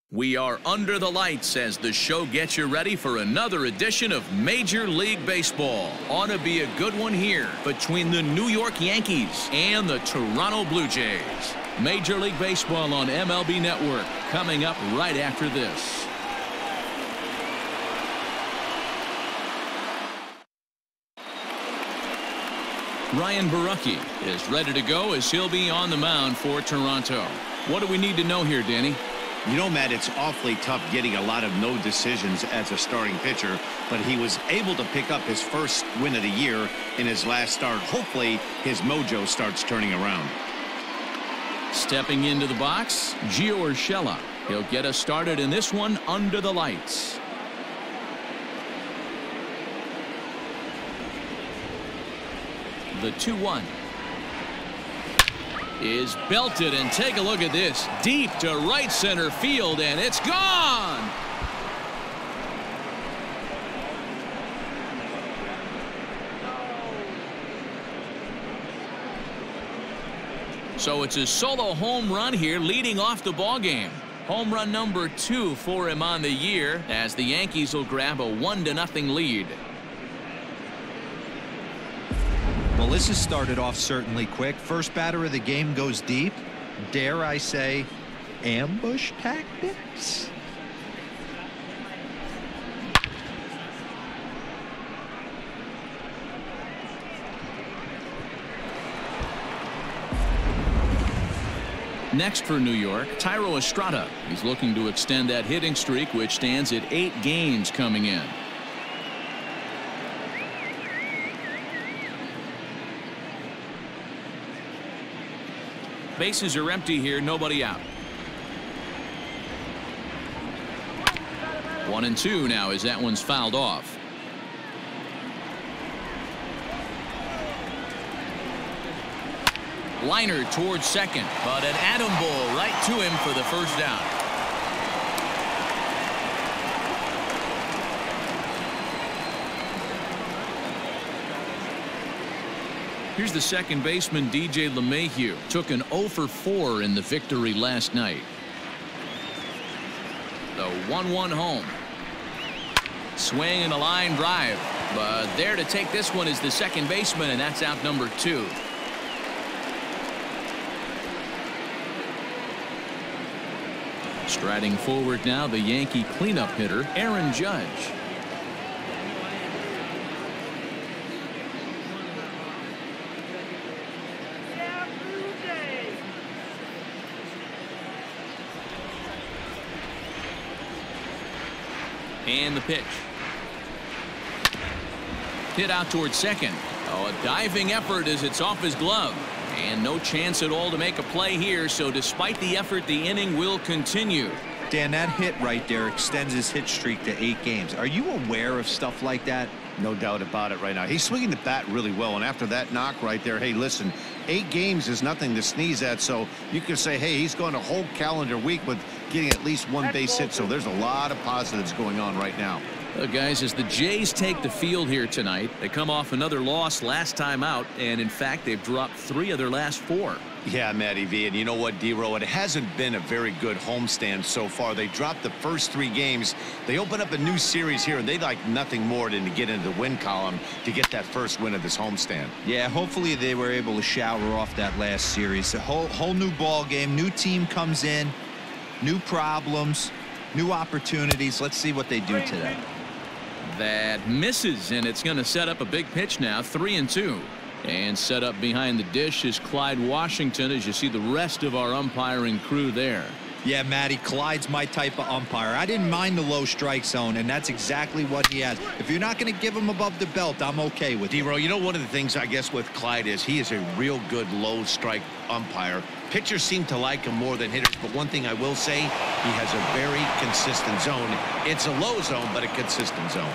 We are under the lights as the show gets you ready for another edition of Major League Baseball. Ought to be a good one here between the New York Yankees and the Toronto Blue Jays. Major League Baseball on MLB Network coming up right after this. Ryan Borucki is ready to go as he'll be on the mound for Toronto. What do we need to know here, Danny? You know, Matt, it's awfully tough getting a lot of no decisions as a starting pitcher, but he was able to pick up his first win of the year in his last start. Hopefully, his mojo starts turning around. Stepping into the box, Gio Urshela. He'll get us started in this one under the lights. The 2-1 is belted, and take a look at this. Deep to right center field, and it's gone. So it's a solo home run here leading off the ball game. Home run number 2 for him on the year as the Yankees will grab a 1-0 lead. Well, this has started off certainly quick. First batter of the game goes deep. Dare I say, ambush tactics? Next for New York, Thairo Estrada. He's looking to extend that hitting streak, which stands at 8 games coming in. Bases are empty here, nobody out. 1-2 now as that one's fouled off. Liner towards second, but an atom ball right to him for the first down. Here's the second baseman, DJ LeMahieu. Took an 0 for 4 in the victory last night. The 1-1 home. Swing and a line drive. But there to take this one is the second baseman, and that's out number 2. Striding forward now, the Yankee cleanup hitter, Aaron Judge. And the pitch. Hit out towards second. Oh, a diving effort as it's off his glove. And no chance at all to make a play here, so despite the effort, the inning will continue. Dan, that hit right there extends his hit streak to 8 games. Are you aware of stuff like that? No doubt about it right now. He's swinging the bat really well, and after that knock right there, hey, listen, 8 games is nothing to sneeze at, so you could say, hey, he's going a whole calendar week with getting at least 1 base hit, so there's a lot of positives going on right now. Guys, as the Jays take the field here tonight, they come off another loss last time out, and in fact, they've dropped 3 of their last 4. Yeah, Matty V, and you know what, D-Row, it hasn't been a very good homestand so far. They dropped the first 3 games. They open up a new series here, and they'd like nothing more than to get into the win column to get that first win of this homestand. Yeah, hopefully they were able to shower off that last series. A whole new ball game, new team comes in, new problems, new opportunities. Let's see what they do today. That misses, and it's going to set up a big pitch now. 3-2. And set up behind the dish is Clyde Washington, as you see the rest of our umpiring crew there. Yeah, Matty, Clyde's my type of umpire. I didn't mind the low strike zone, and that's exactly what he has. If you're not going to give him above the belt, I'm okay with it. D-Row, you know, one of the things I guess with Clyde is he is a real good low strike umpire. Pitchers seem to like him more than hitters, but one thing I will say, he has a very consistent zone. It's a low zone, but a consistent zone.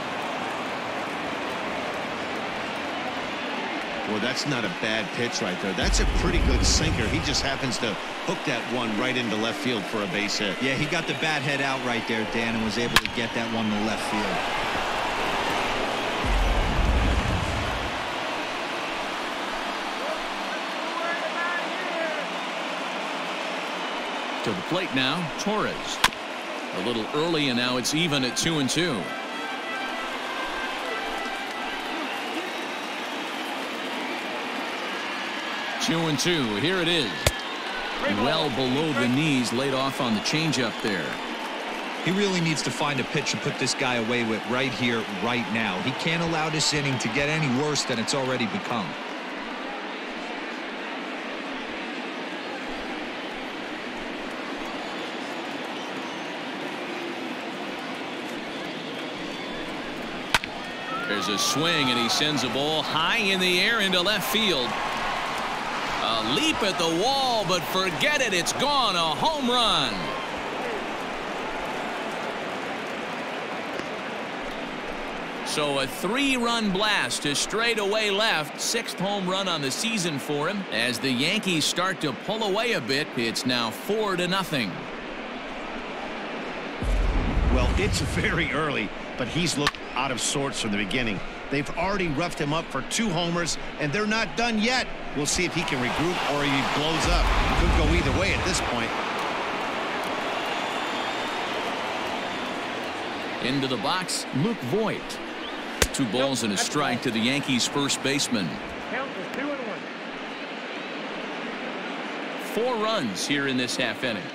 Well, that's not a bad pitch right there. That's a pretty good sinker. He just happens to hook that one right into left field for a base hit. Yeah, he got the bat head out right there, Dan, and was able to get that one to left field. To the plate now, Torres. A little early, and now it's even at 2-2. Two and two. Here it is. Well below the knees, laid off on the changeup there. He really needs to find a pitch to put this guy away with right here, right now. He can't allow this inning to get any worse than it's already become. There's a swing, and he sends a ball high in the air into left field. A leap at the wall, but forget it. It's gone. A home run. So a 3-run blast to straightaway left. 6th home run on the season for him. As the Yankees start to pull away a bit, it's now 4-0. Well, it's very early, but he's looked out of sorts from the beginning. They've already roughed him up for 2 homers, and they're not done yet. We'll see if he can regroup or he blows up. Could go either way at this point. Into the box, Luke Voit. 2 balls and a strike to the Yankees' first baseman. Count is 2-1. 4 runs here in this half inning.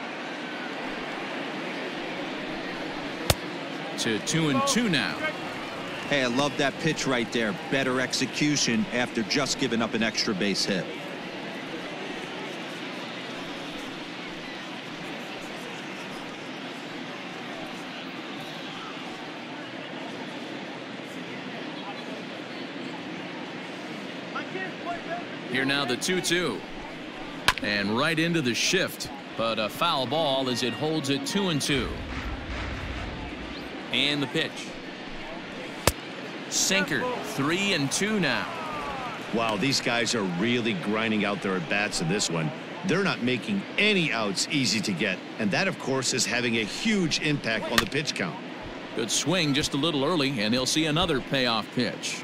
To 2-2 now. Hey, I love that pitch right there. Better execution after just giving up an extra base hit. Here now the 2-2. And right into the shift. But a foul ball as it holds it 2-2. And the pitch. Sinker. 3-2 now. Wow, these guys are really grinding out their at-bats in this one. They're not making any outs easy to get. And that, of course, is having a huge impact on the pitch count. Good swing just a little early, and he'll see another payoff pitch.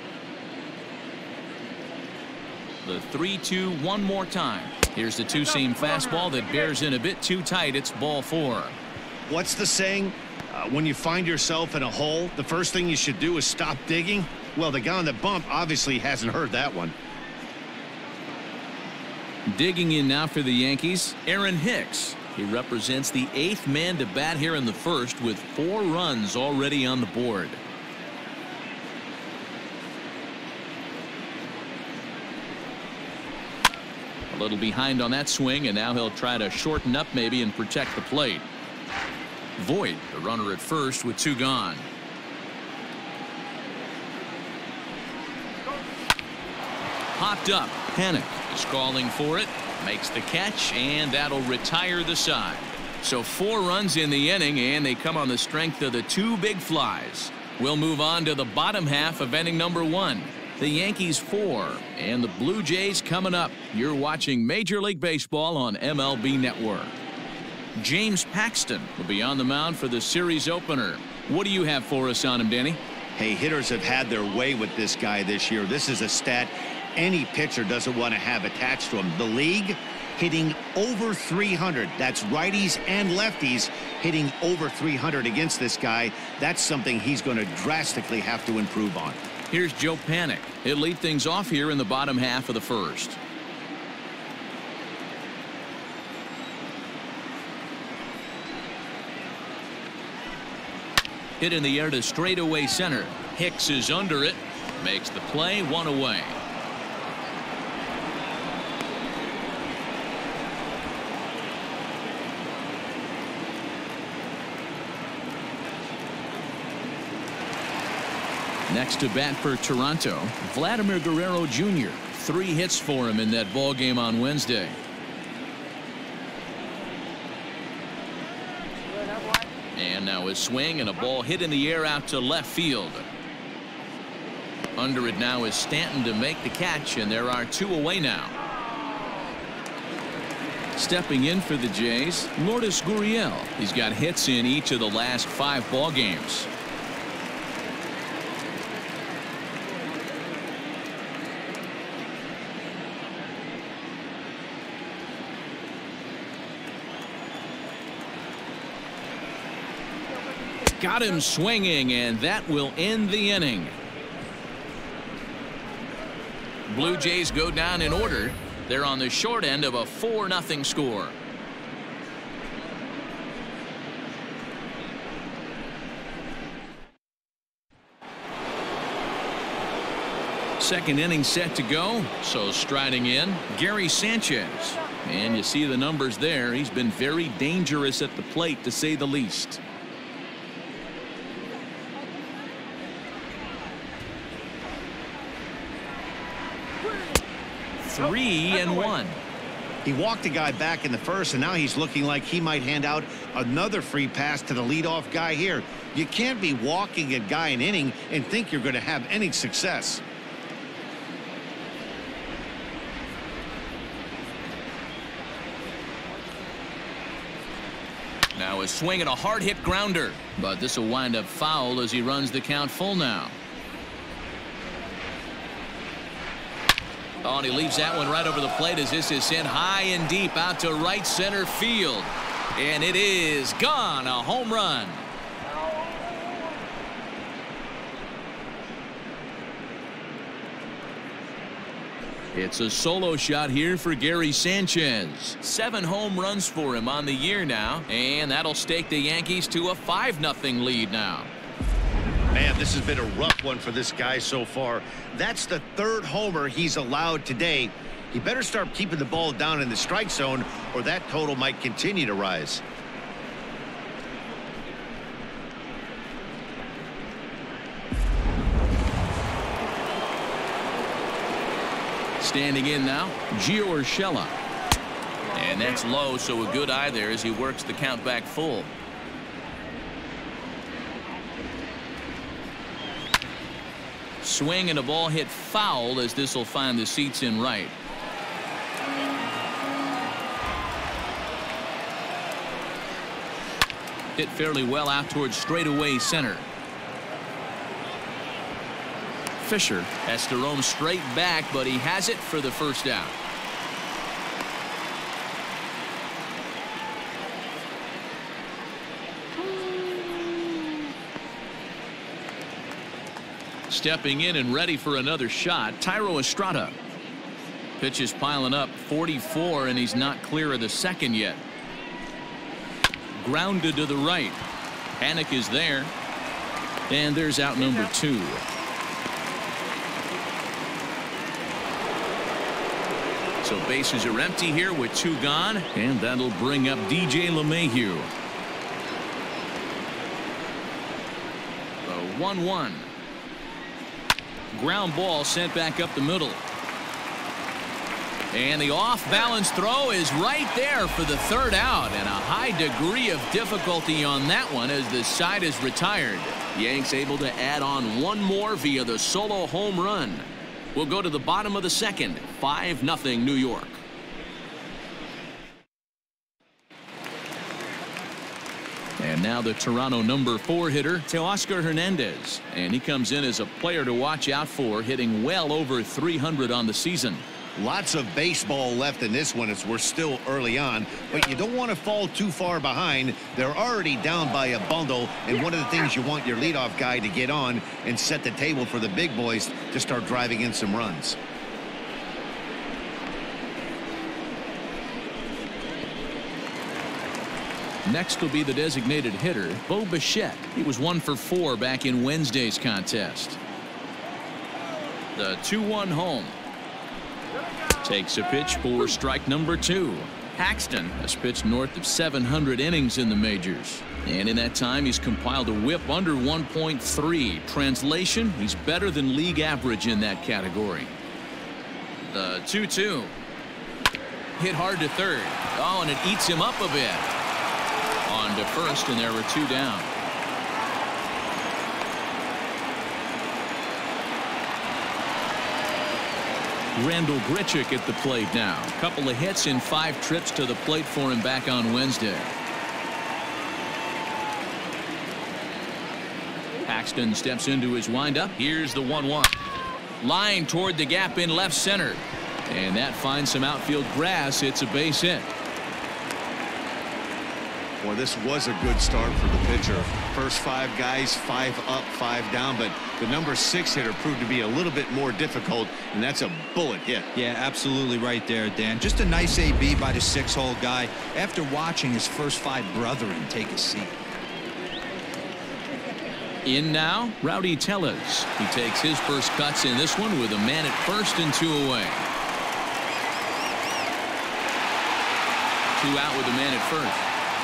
The 3-2 one more time. Here's the 2-seam fastball that bears in a bit too tight. It's ball 4. What's the saying? When you find yourself in a hole, the first thing you should do is stop digging. Well, the guy on the bump obviously hasn't heard that one. Digging in now for the Yankees, Aaron Hicks. He represents the 8th man to bat here in the first with 4 runs already on the board. A little behind on that swing, and now he'll try to shorten up maybe and protect the plate. Voit, the runner at first with 2 gone. Popped up. Panik is calling for it. Makes the catch, and that'll retire the side. So 4 runs in the inning, and they come on the strength of the 2 big flies. We'll move on to the bottom half of inning number 1. The Yankees 4 and the Blue Jays coming up. You're watching Major League Baseball on MLB Network. James Paxton will be on the mound for the series opener. What do you have for us on him, Danny? Hey, hitters have had their way with this guy this year. This is a stat any pitcher doesn't want to have attached to him. The league hitting over 300. That's righties and lefties hitting over 300 against this guy. That's something he's going to drastically have to improve on. Here's Joe Panik. He'll lead things off here in the bottom half of the first. Hit in the air to straightaway center. Hicks is under it. Makes the play, 1 away. Next to bat for Toronto, Vladimir Guerrero Jr. 3 hits for him in that ball game on Wednesday. And now a swing and a ball hit in the air out to left field. Under it now is Stanton to make the catch, and there are 2 away now. Stepping in for the Jays, Lourdes Gurriel. He's got hits in each of the last 5 ball games. got him swinging, and that will end the inning. Blue Jays go down in order. They're on the short end of a 4-0 score. Second inning set to go. So striding in, Gary Sanchez. And you see the numbers there. He's been very dangerous at the plate, to say the least. Three and one. He walked a guy back in the first, and now he's looking like he might hand out another free pass to the leadoff guy here. You can't be walking a guy an inning and think you're going to have any success. Now a swing and a hard hit grounder, but this will wind up foul as he runs the count full now. Oh, and he leaves that one right over the plate as this is sent high and deep out to right center field. And it is gone. A home run. It's a solo shot here for Gary Sanchez. 7 home runs for him on the year now, and that'll stake the Yankees to a 5-0 lead now. Man, this has been a rough one for this guy so far. That's the 3rd homer he's allowed today. He better start keeping the ball down in the strike zone, or that total might continue to rise. Standing in now, Gio Urshela. And that's low, so a good eye there as he works the count back full. Swing and a ball hit foul as this will find the seats in right. Hit fairly well out towards straightaway center. Fisher has to roam straight back, but he has it for the first out. Stepping in and ready for another shot, Thairo Estrada. Pitch is piling up, 44, and he's not clear of the second yet. Grounded to the right. Panik is there. And there's out number 2. So bases are empty here with 2 gone, and that'll bring up DJ LeMahieu. The 1-1. Ground ball sent back up the middle. And the off-balance throw is right there for the 3rd out, and a high degree of difficulty on that one as the side is retired. Yanks able to add on 1 more via the solo home run. We'll go to the bottom of the 2nd. 5-0 New York. And now the Toronto number 4 hitter, Teoscar Hernandez. And he comes in as a player to watch out for, hitting well over 300 on the season. Lots of baseball left in this one as we're still early on, but you don't want to fall too far behind. They're already down by a bundle, and one of the things you want your leadoff guy to get on and set the table for the big boys to start driving in some runs. Next will be the designated hitter, Bo Bichette. He was 1 for 4 back in Wednesday's contest. The 2-1 home. Takes a pitch for strike number 2. Paxton has pitched north of 700 innings in the majors. And in that time, he's compiled a whip under 1.3. Translation, he's better than league average in that category. The 2-2. Hit hard to 3rd. Oh, and it eats him up a bit. On to first, and there were 2 down. Randall Grichuk at the plate now. A couple of hits in 5 trips to the plate for him back on Wednesday. Paxton steps into his windup. Here's the 1-1. Line toward the gap in left center. And that finds some outfield grass. It's a base hit. Boy, this was a good start for the pitcher. first 5 guys, 5 up, 5 down, but the number 6 hitter proved to be a little bit more difficult, and that's a bullet hit. Yeah, absolutely right there, Dan. Just a nice AB by the 6-hole guy after watching his first 5 brethren take a seat. In now, Rowdy Tellez. He takes his first cuts in this one with a man at first and 2 away. 2 out with a man at first.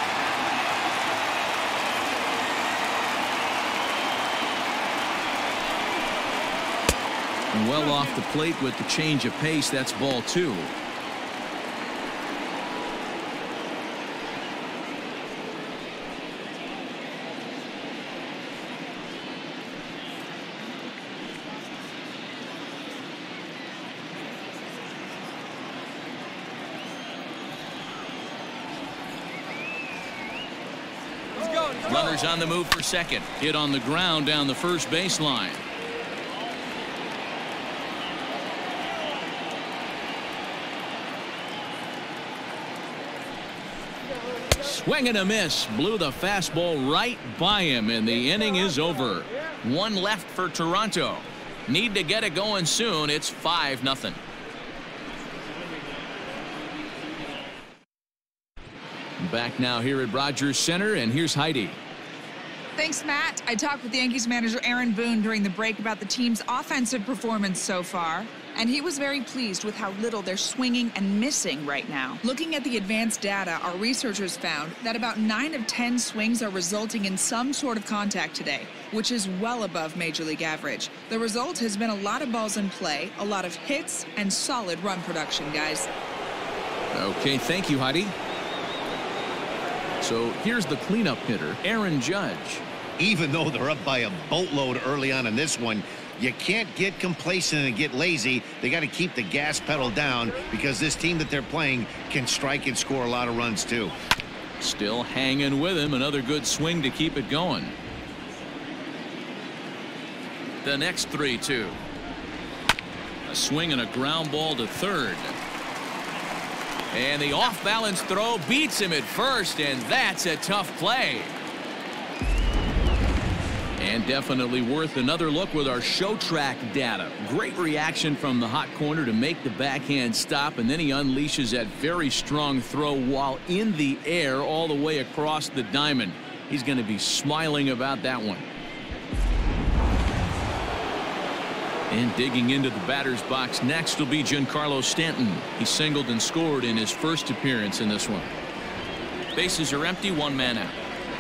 And well off the plate with the change of pace. That's ball 2. Runners on the move for second. Hit on the ground down the first baseline. Swing and a miss. Blew the fastball right by him, and the inning is over. 1 left for Toronto. Need to get it going soon. It's 5-0. Back now here at Rogers Center, and here's Heidi. Thanks, Matt. I talked with Yankees manager Aaron Boone during the break about the team's offensive performance so far, and he was very pleased with how little they're swinging and missing right now. Looking at the advanced data, our researchers found that about 9 of 10 swings are resulting in some sort of contact today, which is well above Major League average. The result has been a lot of balls in play, a lot of hits, and solid run production, guys. Okay, thank you, Heidi. So here's the cleanup hitter, Aaron Judge. Even though they're up by a boatload early on in this one, you can't get complacent and get lazy. They got to keep the gas pedal down because this team that they're playing can strike and score a lot of runs too. Still hanging with him. Another good swing to keep it going. The next 3-2. A swing and a ground ball to third. And the off-balance throw beats him at first, and that's a tough play. And definitely worth another look with our show track data. Great reaction from the hot corner to make the backhand stop, and then he unleashes that very strong throw while in the air all the way across the diamond. He's going to be smiling about that one. And digging into the batter's box next will be Giancarlo Stanton. He singled and scored in his first appearance in this one. Bases are empty, 1 man out.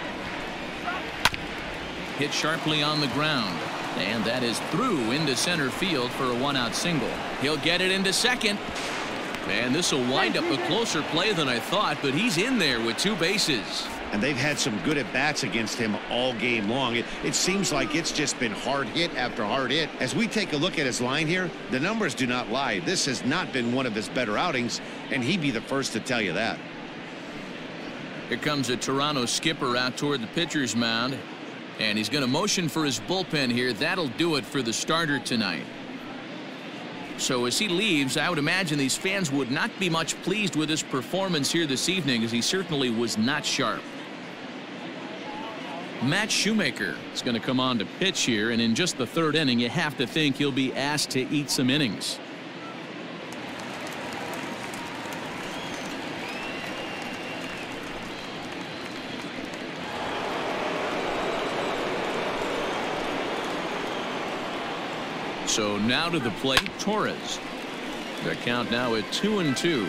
Hit sharply on the ground, and that is through into center field for a 1-out single. He'll get it into second, and this will wind up a closer play than I thought, but he's in there with 2 bases. And they've had some good at-bats against him all game long. It seems like it's just been hard hit after hard hit. As we take a look at his line here, the numbers do not lie. This has not been one of his better outings, and he'd be the first to tell you that. Here comes a Toronto skipper out toward the pitcher's mound, and he's going to motion for his bullpen here. That'll do it for the starter tonight. So as he leaves, I would imagine these fans would not be much pleased with his performance here this evening, as he certainly was not sharp. Matt Shoemaker is going to come on to pitch here, and in just the 3rd inning, you have to think he'll be asked to eat some innings. So now to the plate, Torres. The count now at 2-2.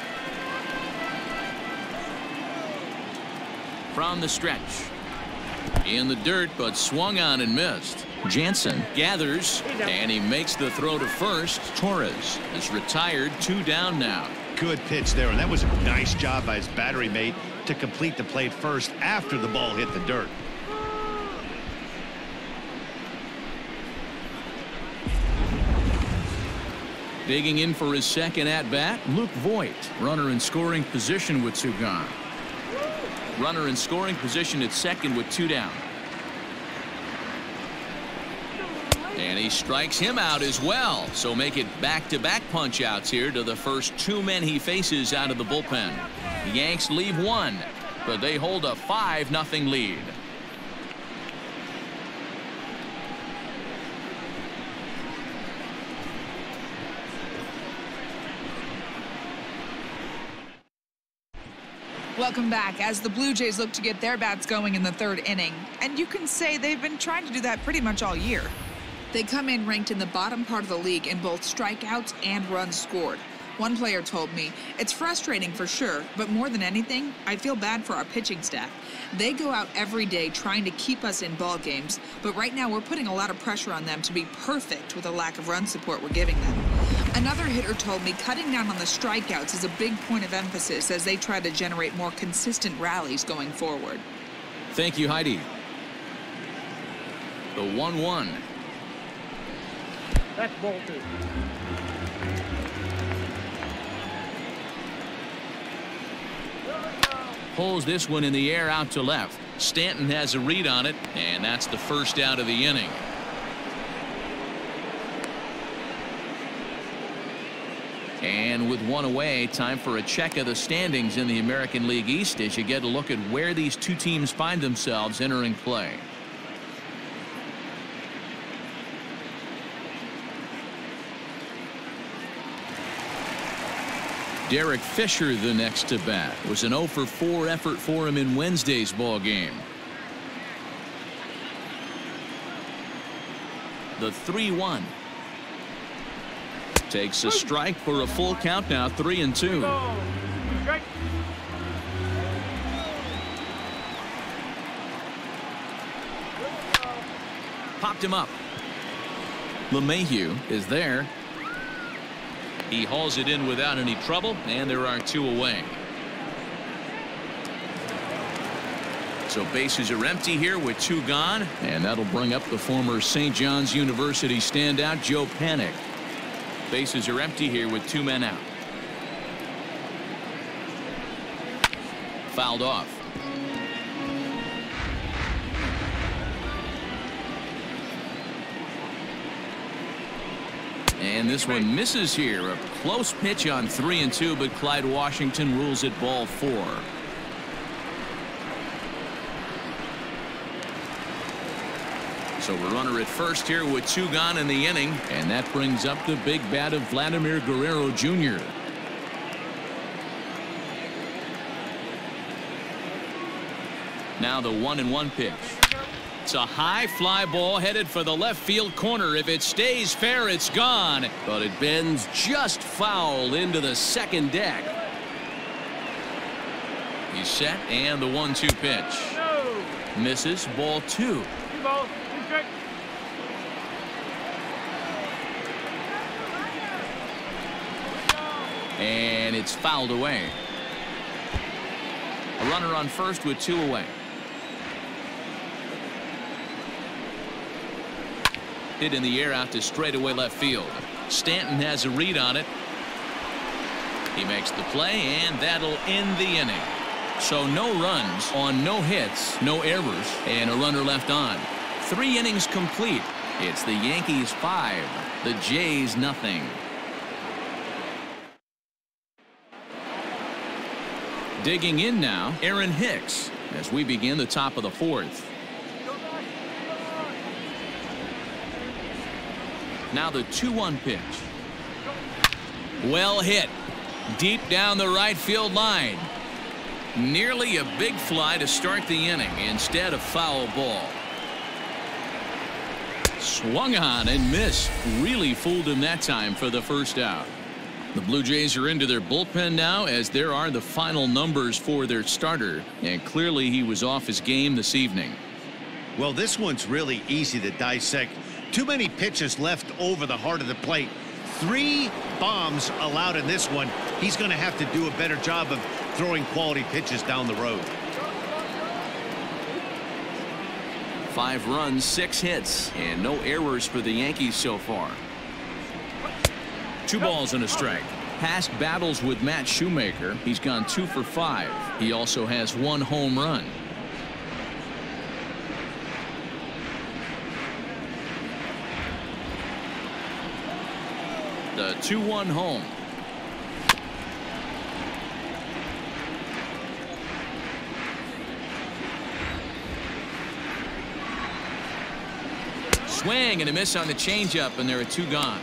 From the stretch. In the dirt, but swung on and missed. Jansen gathers, and he makes the throw to first. Torres is retired, 2 down now. Good pitch there, and that was a nice job by his battery mate to complete the play first after the ball hit the dirt. Digging in for his second at-bat, Luke Voit. Runner in scoring position with 2 gone. Runner in scoring position at second with 2 down. And he strikes him out as well. So make it back-to-back punch-outs here to the first 2 men he faces out of the bullpen. The Yanks leave 1, but they hold a 5-0 lead. Welcome back as the Blue Jays look to get their bats going in the third inning. And you can say they've been trying to do that pretty much all year. They come in ranked in the bottom part of the league in both strikeouts and runs scored. One player told me, it's frustrating for sure, but more than anything, I feel bad for our pitching staff. They go out every day trying to keep us in ball games, but right now we're putting a lot of pressure on them to be perfect with the lack of run support we're giving them. Another hitter told me cutting down on the strikeouts is a big point of emphasis as they try to generate more consistent rallies going forward. Thank you, Heidi. The 1-1. That's ball 2. Pulls this one in the air out to left. Stanton has a read on it, and that's the first out of the inning. And with one away, time for a check of the standings in the American League East as you get a look at where these two teams find themselves entering play. Derek Fisher the next to bat. It was an 0-for-4 effort for him in Wednesday's ball game. The 3-1. Takes a strike for a full count now, 3-2. Popped him up. LeMahieu is there. He hauls it in without any trouble, and there are two away. So bases are empty here with two gone, and that'll bring up the former St. John's University standout Joe Panik. Bases are empty here with two men out. Fouled off. And this one misses here. A close pitch on 3-2, but Clyde Washington rules it ball 4. So a runner at first here with two gone in the inning, and that brings up the big bat of Vladimir Guerrero Jr. Now the 1-1 pitch. It's a high fly ball headed for the left field corner. If it stays fair, it's gone, but it bends just foul into the second deck. He's set, and the 1-2 pitch misses, ball 2. And it's fouled away. A runner on first with two away. Hit in the air out to straightaway left field. Stanton has a read on it. He makes the play, and that'll end the inning. So no runs on no hits, no errors, and a runner left on. 3 innings complete. It's the Yankees 5, the Jays nothing. Digging in now, Aaron Hicks, as we begin the top of the 4th. Now the 2-1 pitch. Well hit. Deep down the right field line. Nearly a big fly to start the inning. Instead, a foul ball. Swung on and missed. Really fooled him that time for the first out. The Blue Jays are into their bullpen now, as there are the final numbers for their starter. And clearly he was off his game this evening. Well, this one's really easy to dissect. Too many pitches left over the heart of the plate. 3 bombs allowed in this one. He's going to have to do a better job of throwing quality pitches down the road. 5 runs, 6 hits, and no errors for the Yankees so far. 2 balls and a strike. Past battles with Matt Shoemaker, he's gone 2 for 5. He also has 1 home run. The 2-1 home. Swing and a miss on the changeup, and there are 2 gone.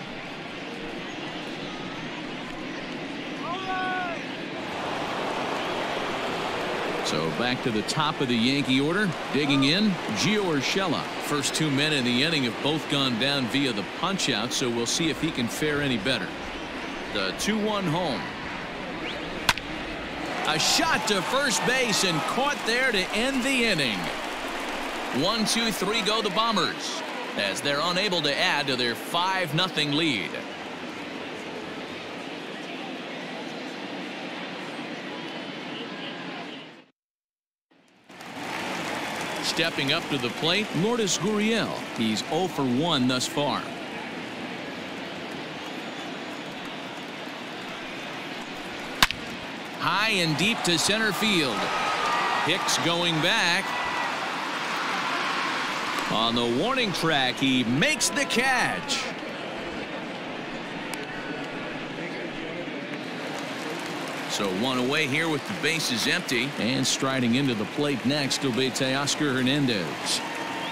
back to the top of the Yankee order. Digging in, Gio Urshela. First 2 men in the inning have both gone down via the punch-out, so we'll see if he can fare any better. The 2-1 home. A shot to first base and caught there to end the inning. 1-2-3 go the Bombers as they're unable to add to their 5-0 lead. Stepping up to the plate, Lourdes Gurriel. He's 0 for 1 thus far. High and deep to center field. Hicks going back. On the warning track, he makes the catch. So 1 away here with the bases empty. And striding into the plate next will be Teoscar Hernandez.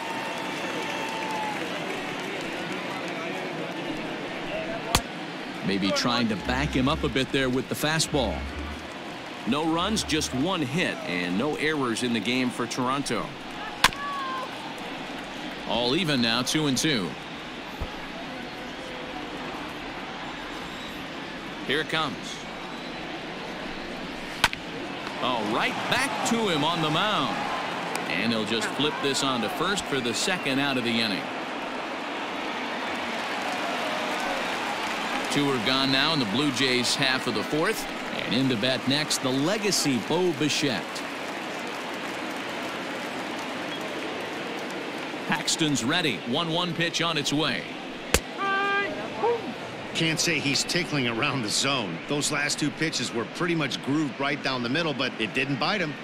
Maybe trying to back him up a bit there with the fastball. No runs, just 1 hit, and no errors in the game for Toronto. All even now, 2-2. Here it comes. Oh, right back to him on the mound. And he'll just flip this on to first for the 2nd out of the inning. 2 are gone now in the Blue Jays half of the 4th. And in to bat next, the legacy Bo Bichette. Paxton's ready. 1-1 pitch on its way. Can't say he's tickling around the zone. Those last 2 pitches were pretty much grooved right down the middle, but it didn't bite him.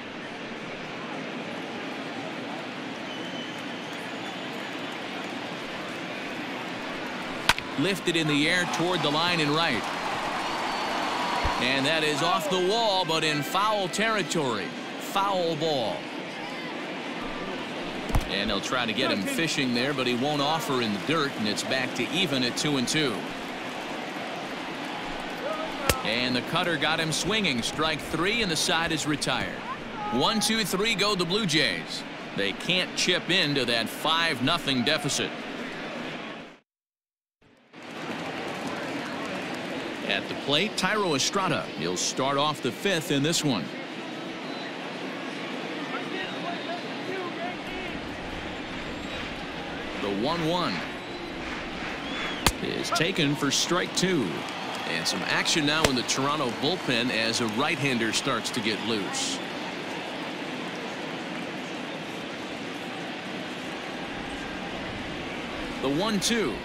Lifted in the air toward the line and right. And that is off the wall, but in foul territory. Foul ball. And they'll try to get him fishing there, but he won't offer in the dirt, and it's back to even at 2-2. And the cutter got him swinging. Strike 3, and the side is retired. 1-2-3 go the Blue Jays. They can't chip into that 5-0 deficit. At the plate, Thairo Estrada. He'll start off the 5th in this one. The 1-1 is taken for strike 2. And some action now in the Toronto bullpen as a right-hander starts to get loose. The 1-2.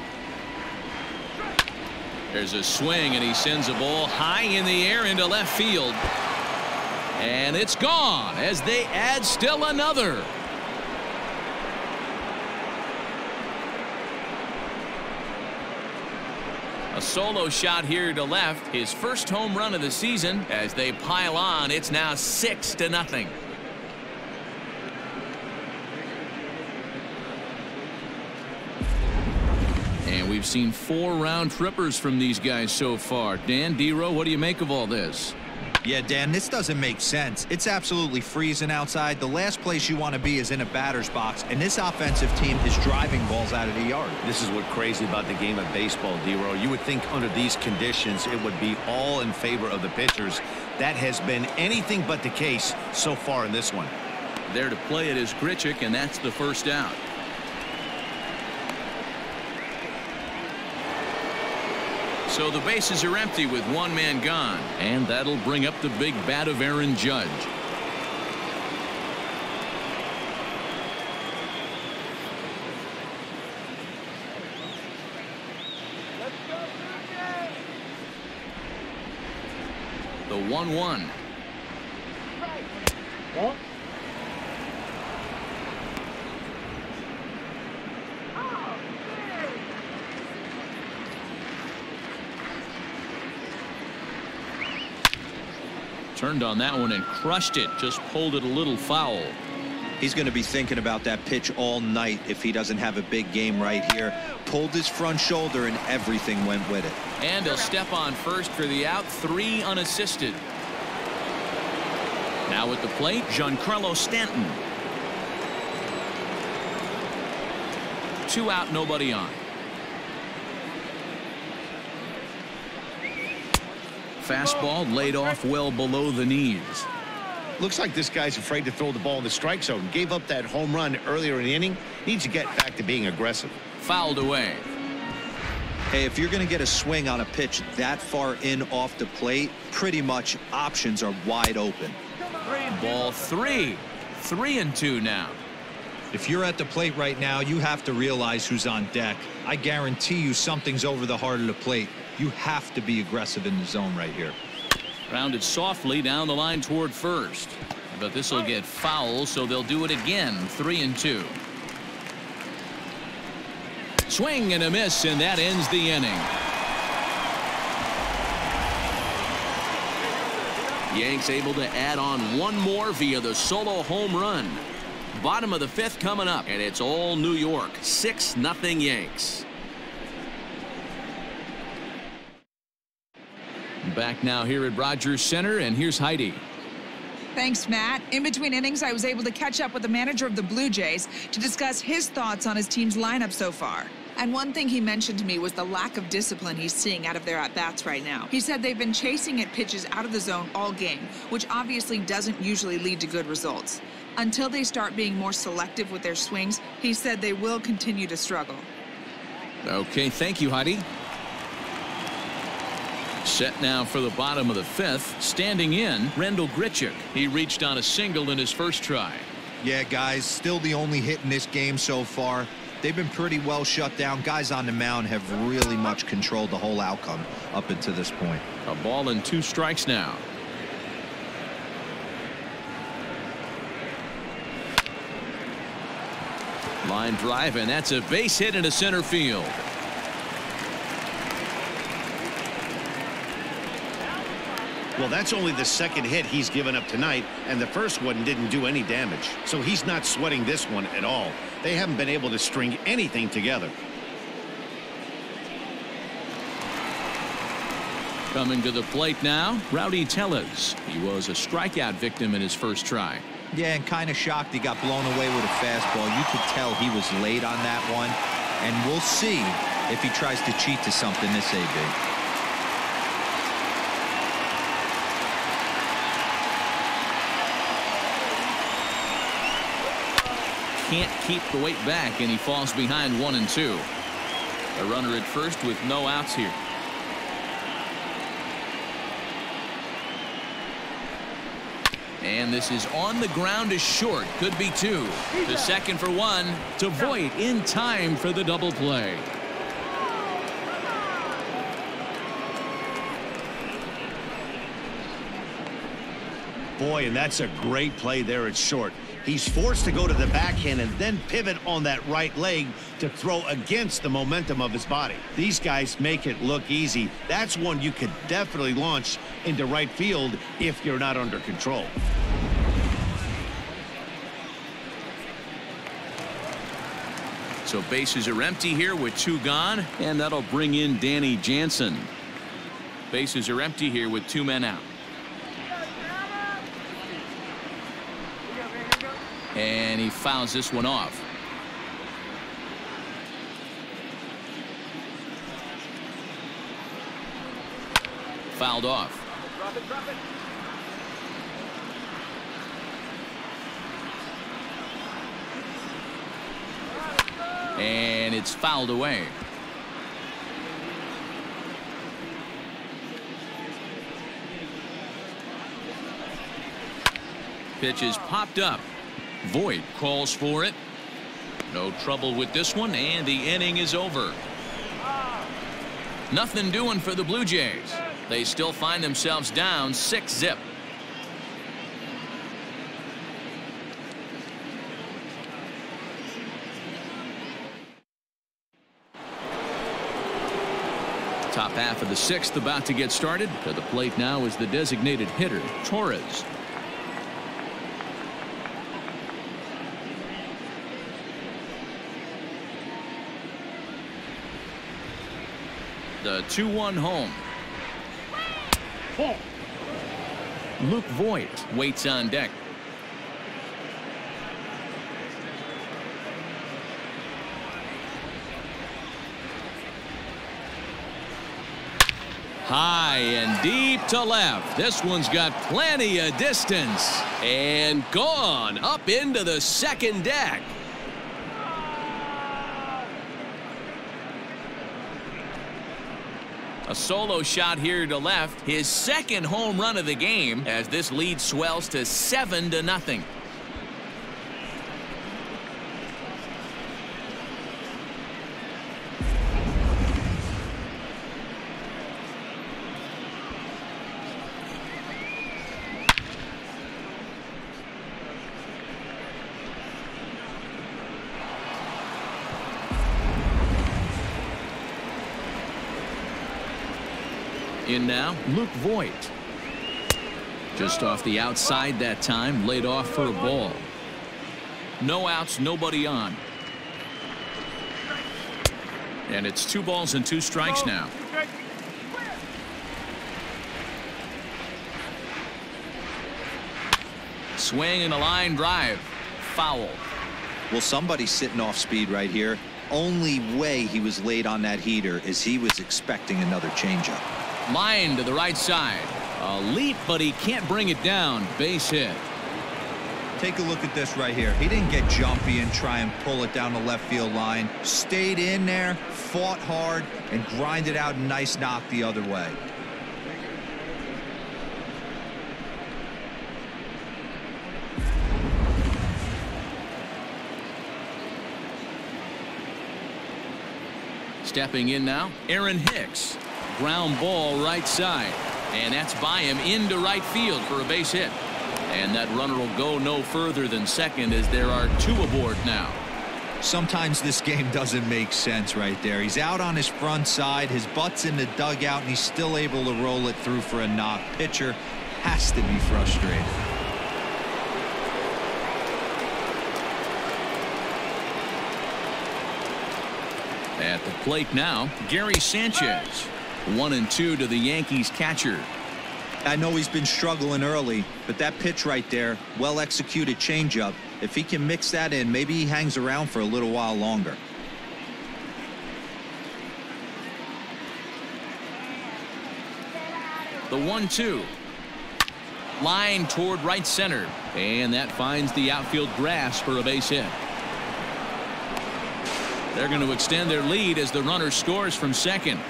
There's a swing, and he sends a ball high in the air into left field. And it's gone as they add still another. A solo shot here to left. His first home run of the season. As they pile on, it's now 6-0. And we've seen 4 round trippers from these guys so far. Dan, D-Row, what do you make of all this? Yeah, Dan, this doesn't make sense. It's absolutely freezing outside. The last place you want to be is in a batter's box, and this offensive team is driving balls out of the yard. This is what's crazy about the game of baseball, D-Row. You would think under these conditions it would be all in favor of the pitchers. That has been anything but the case so far in this one. There to play it is Grichuk, and that's the first out. So the bases are empty with 1 man gone, and that'll bring up the big bat of Aaron Judge. The 1-1. Turned on that one and crushed it. Just pulled it a little foul. He's going to be thinking about that pitch all night if he doesn't have a big game right here. Pulled his front shoulder and everything went with it. And he'll step on first for the out. 3 unassisted. Now at the plate, Giancarlo Stanton. 2 out, nobody on. Fastball laid off well below the knees. Looks like this guy's afraid to throw the ball in the strike zone. Gave up that home run earlier in the inning. Needs to get back to being aggressive. Fouled away. Hey, if you're going to get a swing on a pitch that far in off the plate, pretty much options are wide open. Ball 3. 3-2 now. If you're at the plate right now, you have to realize who's on deck. I guarantee you something's over the heart of the plate. You have to be aggressive in the zone right here. Rounded softly down the line toward first. But this will get foul, so they'll do it again. 3-2. Swing and a miss, and that ends the inning. Yanks able to add on one more via the solo home run. Bottom of the 5th coming up, and it's all New York. 6-0 Yanks. Back now here at Rogers Center, and here's Heidi. Thanks, Matt. In between innings, I was able to catch up with the manager of the Blue Jays to discuss his thoughts on his team's lineup so far. And one thing he mentioned to me was the lack of discipline he's seeing out of their at-bats right now. He said they've been chasing at pitches out of the zone all game, which obviously doesn't usually lead to good results. Until they start being more selective with their swings, he said they will continue to struggle. Okay, thank you, Heidi. Set now for the bottom of the 5th. Standing in, Randall Grichuk. He reached on a single in his first try. Yeah, guys, still the only hit in this game so far. They've been pretty well shut down. Guys on the mound have really much controlled the whole outcome up until this point. A ball and 2 strikes now. Line drive, and that's a base hit into center field. Well, that's only the second hit he's given up tonight, and the first one didn't do any damage. So he's not sweating this one at all. They haven't been able to string anything together. Coming to the plate now, Rowdy Tellez. He was a strikeout victim in his first try. Yeah, and kind of shocked he got blown away with a fastball. You could tell he was late on that one. And we'll see if he tries to cheat to something this AB. Can't keep the weight back, and he falls behind 1-2. A runner at first with no outs here. And this is on the ground is short. Could be 2. The second for 1 to Voit in time for the double play. Boy, and that's a great play there at short. He's forced to go to the backhand and then pivot on that right leg to throw against the momentum of his body. These guys make it look easy. That's one you could definitely launch into right field if you're not under control. So bases are empty here with 2 gone, and that'll bring in Danny Jansen. Bases are empty here with 2 men out. And he fouls this one off. Fouled off. Drop it. And it's fouled away. Pitch is popped up. Voit calls for it. No trouble with this one, and the inning is over. Nothing doing for the Blue Jays. They still find themselves down 6-0. Top half of the 6th about to get started. To the plate now is the designated hitter, Torres. The 2-1 home. Luke Voigt waits on deck. High and deep to left. This one's got plenty of distance. And gone up into the second deck. A solo shot here to left. His second home run of the game as this lead swells to 7-0. In now, Luke Voigt. Just off the outside that time, laid off for a ball. No outs, nobody on. And it's 2 balls and 2 strikes now. Swing and a line drive. Foul. Well, somebody's sitting off speed right here. Only way he was late on that heater is he was expecting another changeup. Line to the right side. A leap, but he can't bring it down. Base hit. Take a look at this right here. He didn't get jumpy and try and pull it down the left field line. Stayed in there, fought hard, and grinded out a nice knock the other way. Stepping in now, Aaron Hicks. Ground ball right side. And that's by him into right field for a base hit. And that runner will go no further than second as there are 2 aboard now. Sometimes this game doesn't make sense right there. He's out on his front side. His butt's in the dugout, and he's still able to roll it through for a knock. Pitcher has to be frustrated. At the plate now, Gary Sanchez. 1-2 to the Yankees catcher. I know he's been struggling early, but that pitch right there, well executed changeup. If he can mix that in, maybe he hangs around for a little while longer. The 1-2. Line toward right center. And that finds the outfield grass for a base hit. They're going to extend their lead as the runner scores from second.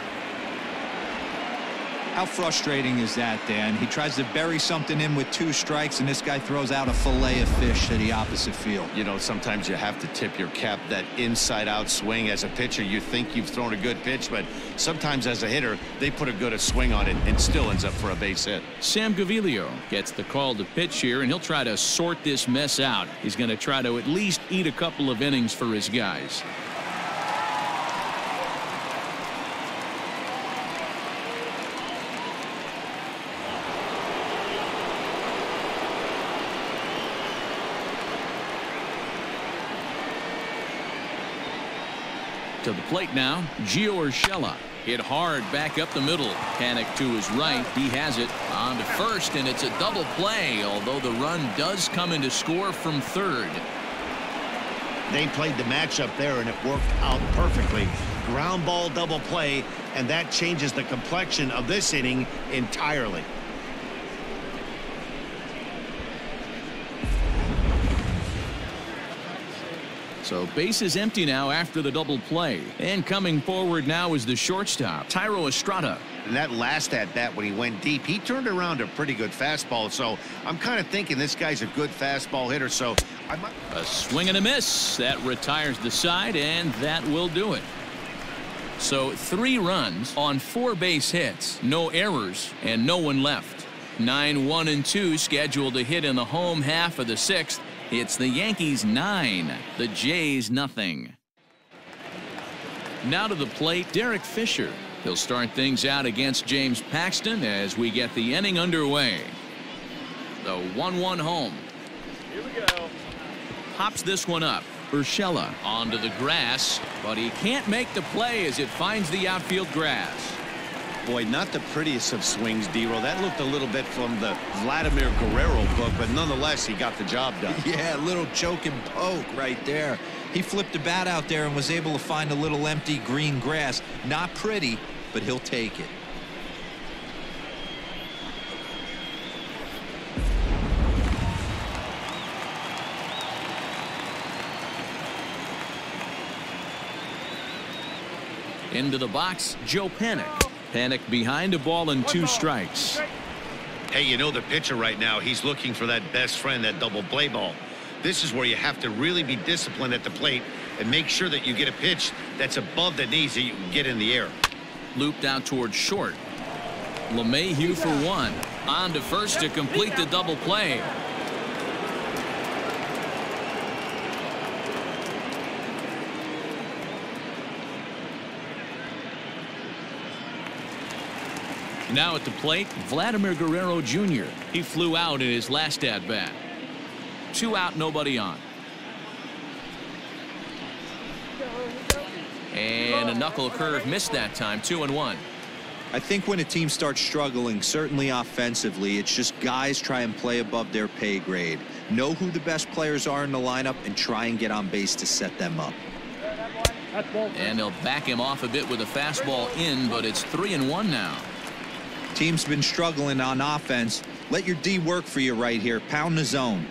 How frustrating is that, Dan? He tries to bury something in with 2 strikes, and this guy throws out a fillet of fish to the opposite field. You know, sometimes you have to tip your cap. That inside-out swing as a pitcher, you think you've thrown a good pitch, but sometimes as a hitter, they put a good swing on it and still ends up for a base hit. Sam Gaviglio gets the call to pitch here, and he'll try to sort this mess out. He's going to try to at least eat a couple of innings for his guys. To the plate now, Gio Urshela. Hit hard back up the middle. Panic to his right. He has it on to first, and it's a double play, although the run does come in to score from third. They played the matchup there, and it worked out perfectly. Ground ball double play, and that changes the complexion of this inning entirely. So base is empty now after the double play. And coming forward now is the shortstop, Thairo Estrada. And that last at bat when he went deep, he turned around a pretty good fastball. So I'm kind of thinking this guy's a good fastball hitter. So I might... A swing and a miss. That retires the side, and that will do it. So 3 runs on 4 base hits, no errors, and no one left. 9, 1, and 2 scheduled to hit in the home half of the 6th. It's the Yankees 9, the Jays nothing. Now to the plate, Derek Fisher. He'll start things out against James Paxton as we get the inning underway. The 1-1 home. Here we go. Pops this one up. Urshela onto the grass, but he can't make the play as it finds the outfield grass. Boy, not the prettiest of swings, D-Roll. That looked a little bit from the Vladimir Guerrero book, but nonetheless, he got the job done. Yeah, a little choke and poke right there. He flipped the bat out there and was able to find a little empty green grass. Not pretty, but he'll take it. Into the box, Joe Panik. Panik behind a ball and 2 strikes. Hey, you know the pitcher right now, he's looking for that best friend, that double play ball. This is where you have to really be disciplined at the plate and make sure that you get a pitch that's above the knees that you can get in the air. Looped out towards short. LeMahieu for 1. On to first to complete the double play. Now at the plate, Vladimir Guerrero Jr. He flew out in his last at-bat. 2 out, nobody on. And a knuckle curve missed that time, 2-1. I think when a team starts struggling, certainly offensively, it's just guys try and play above their pay grade. Know who the best players are in the lineup and try and get on base to set them up. And they'll back him off a bit with a fastball in, but it's 3-1 now. Team's been struggling on offense. Let your D work for you right here. Pound the zone.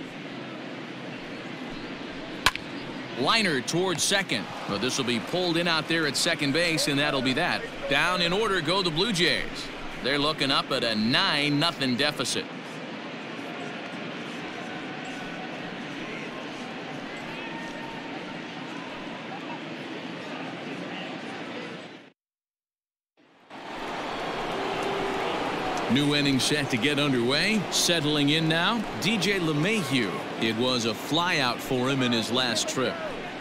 Liner towards second. But this will be pulled in out there at second base, and that'll be that. Down in order go the Blue Jays. They're looking up at a 9-0 deficit. New inning set to get underway. Settling in now, DJ LeMahieu. It was a flyout for him in his last trip.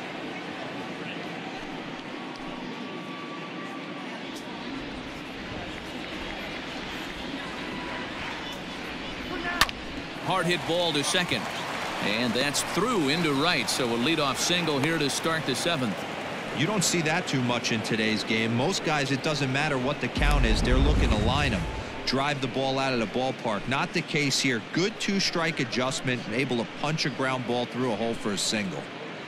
Hard hit ball to second. And that's through into right, so a leadoff single here to start the 7th. You don't see that too much in today's game. Most guys, it doesn't matter what the count is, they're looking to line them. Drive the ball out of the ballpark. Not the case here. Good 2-strike adjustment and able to punch a ground ball through a hole for a single.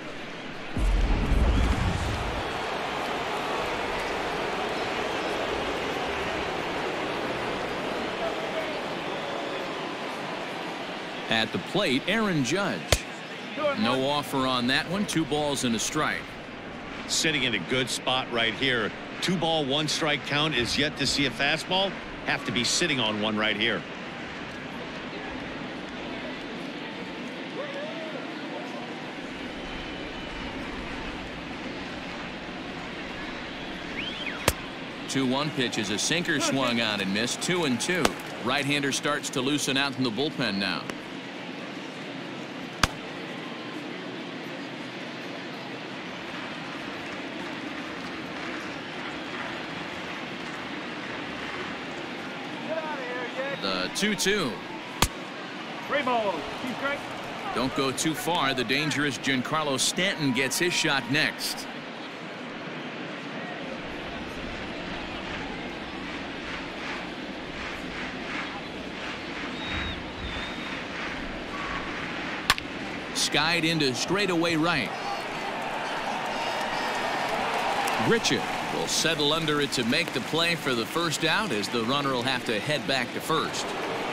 At the plate, Aaron Judge. No offer on that one. 2 balls and a strike. Sitting in a good spot right here. 2-ball, 1-strike count is yet to see a fastball. Have to be sitting on one right here. The 2-1 pitch is a sinker swung on and missed. 2-2. Right-hander starts to loosen out in the bullpen now. The 2-2. 3 balls, 2 strikes. Don't go too far. The dangerous Giancarlo Stanton gets his shot next. Skied into straightaway right. Grichuk will settle under it to make the play for the first out, as the runner will have to head back to first.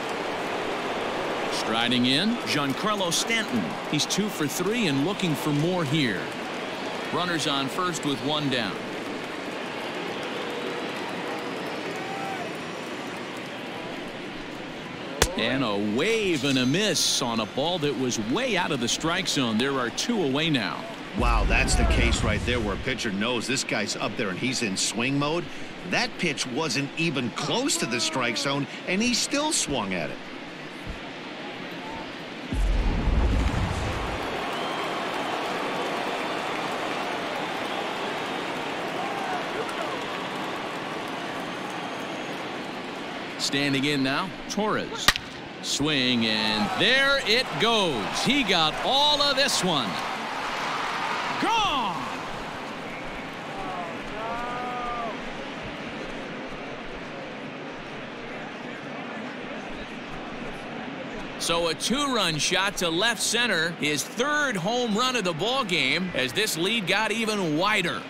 Striding in, Giancarlo Stanton. He's 2 for 3 and looking for more here. Runners on first with 1 down. And a wave and a miss on a ball that was way out of the strike zone. There are 2 away now. Wow, that's the case right there where a pitcher knows this guy's up there and he's in swing mode. That pitch wasn't even close to the strike zone, and he still swung at it. Standing in now, Torres. Swing, and there it goes. He got all of this one. Gone! So a 2-run shot to left center, his 3rd home run of the ball game, as this lead got even wider.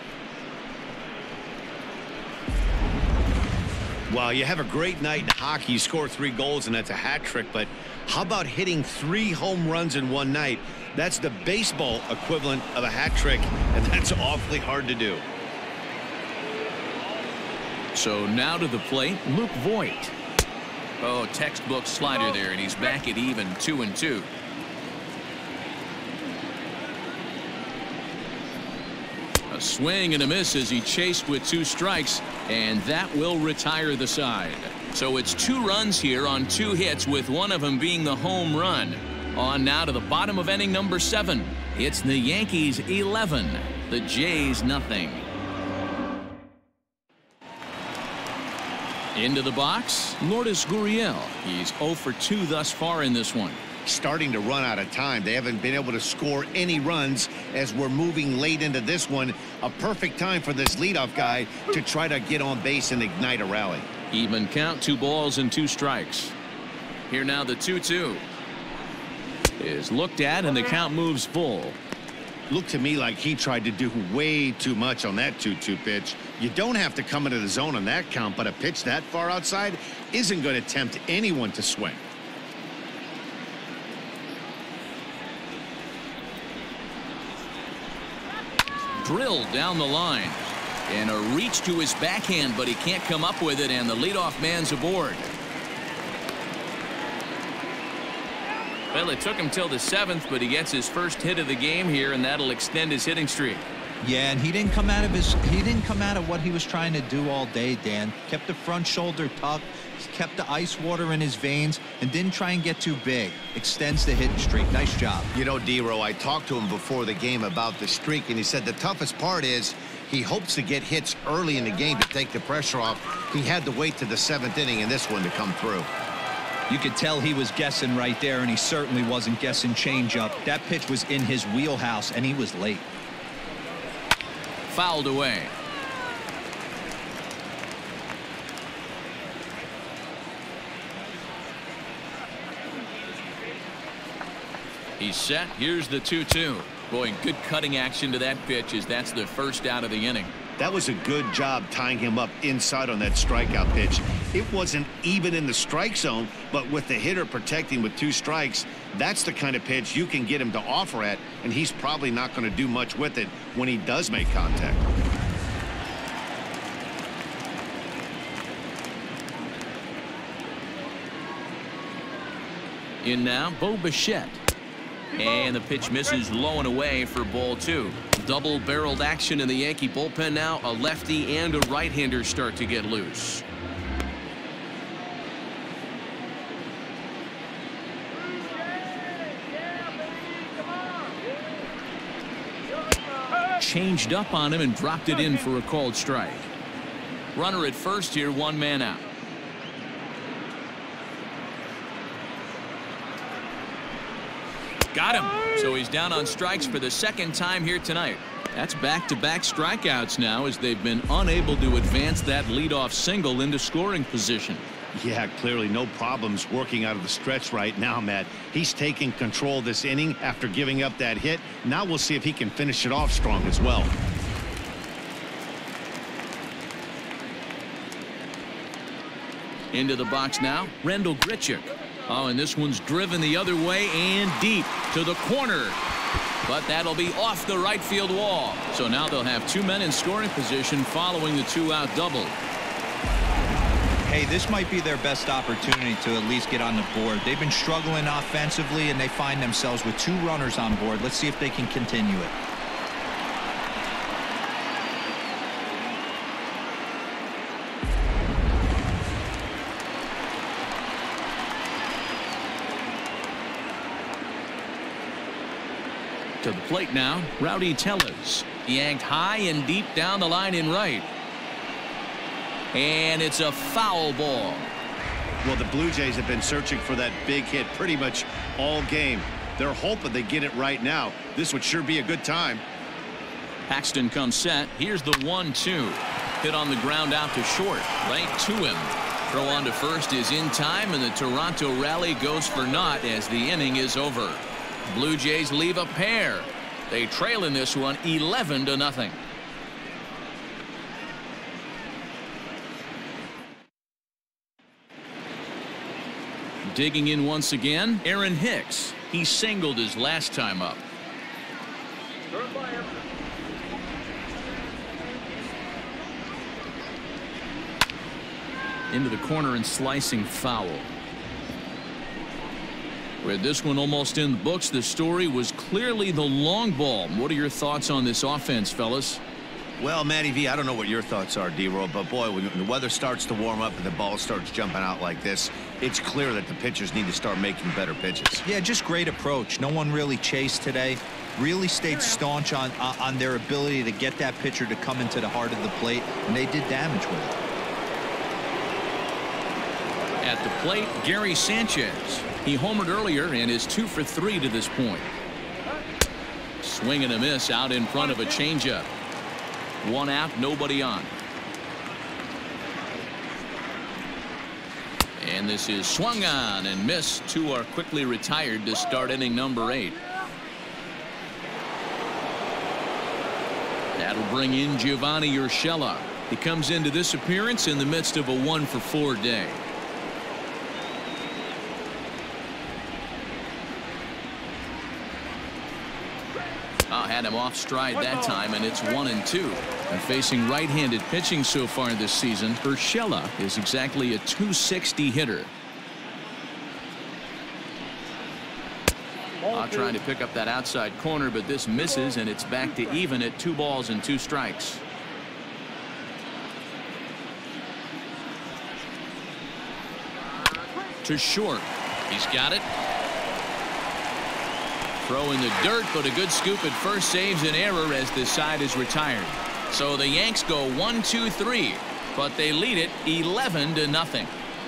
Well, you have a great night in hockey. You score 3 goals, and that's a hat trick. But how about hitting 3 home runs in one night? That's the baseball equivalent of a hat trick, and that's awfully hard to do. So now to the plate, Luke Voigt. Oh, textbook slider there, and he's back at even 2-2. A swing and a miss as he chased with 2 strikes, and that will retire the side. So it's 2 runs here on 2 hits, with one of them being the home run. On now to the bottom of inning number 7. It's the Yankees 11, the Jays nothing. Into the box, Lourdes Gurriel. He's 0 for 2 thus far in this one. Starting to run out of time. They haven't been able to score any runs as we're moving late into this one. A perfect time for this leadoff guy to try to get on base and ignite a rally. Even count, 2 balls and 2 strikes. Here now the 2-2 is looked at, and the count moves full. Looked to me like he tried to do way too much on that 2-2 pitch. You don't have to come into the zone on that count, but a pitch that far outside isn't going to tempt anyone to swing. Drilled down the line, and a reach to his backhand, but he can't come up with it, and the leadoff man's aboard. Well, it took him till the 7th, but he gets his first hit of the game here, and that'll extend his hitting streak. Yeah, and he didn't come out of what he was trying to do all day, Dan. Kept the front shoulder tucked, kept the ice water in his veins, and didn't try and get too big. Extends the hitting streak. Nice job. You know, D-Row, I talked to him before the game about the streak, and he said the toughest part is he hopes to get hits early in the game to take the pressure off. He had to wait to the 7th inning in this one to come through. You could tell he was guessing right there, and he certainly wasn't guessing changeup. That pitch was in his wheelhouse, and he was late. Fouled away. He's set. Here's the 2-2. Boy, good cutting action to that pitch, as that's the first out of the inning. That was a good job tying him up inside on that strikeout pitch. It wasn't even in the strike zone, but with the hitter protecting with 2 strikes, that's the kind of pitch you can get him to offer at, and he's probably not going to do much with it when he does make contact. In now, Bo Bichette. And the pitch misses low and away for ball 2. Double-barreled action in the Yankee bullpen now. A lefty and a right-hander start to get loose. Changed up on him and dropped it in for a called strike. Runner at first here, 1 man out. Got him. So he's down on strikes for the 2nd time here tonight. That's back-to-back strikeouts now, as they've been unable to advance that leadoff single into scoring position. Yeah, clearly no problems working out of the stretch right now, Matt. He's taking control this inning after giving up that hit. Now we'll see if he can finish it off strong as well. Into the box now, Randal Grichuk. Oh, and this one's driven the other way and deep to the corner. But that'll be off the right field wall. So now they'll have 2 men in scoring position following the 2-out double. Hey, this might be their best opportunity to at least get on the board. They've been struggling offensively, and they find themselves with 2 runners on board. Let's see if they can continue it. To the plate now, Rowdy Tellez. Yanked high and deep down the line in right. And it's a foul ball. Well, the Blue Jays have been searching for that big hit pretty much all game. They're hoping they get it right now. This would sure be a good time. Paxton comes set. Here's the 1-2. Hit on the ground out to short. Right to him. Throw on to first is in time, and the Toronto rally goes for naught as the inning is over. Blue Jays leave a pair. They trail in this one 11-0. Digging in once again, Aaron Hicks. He singled his last time up. Into the corner and slicing foul. With this one almost in the books, the story was clearly the long ball. What are your thoughts on this offense, fellas? Well, Matty V, I don't know what your thoughts are, D-Roll, but boy, when the weather starts to warm up and the ball starts jumping out like this, it's clear that the pitchers need to start making better pitches. Yeah, just great approach. No one really chased today. Really stayed staunch on their ability to get that pitcher to come into the heart of the plate, and they did damage with it. At the plate, Gary Sanchez. He homered earlier and is 2 for 3 to this point. Swing and a miss out in front of a changeup. 1 out, nobody on. And this is swung on and missed. 2 are quickly retired to start inning number 8. That'll bring in Giovanni Urshela. He comes into this appearance in the midst of a 1 for 4 day. Had him off stride that time, and it's 1-2. And facing right-handed pitching so far this season, Urshela is exactly a .260 hitter. Trying to pick up that outside corner, but this misses, and it's back to even at 2 balls and 2 strikes. To short. He's got it. Throw in the dirt, but a good scoop at first saves an error as this side is retired. So the Yanks go 1-2-3, but they lead it 11-0.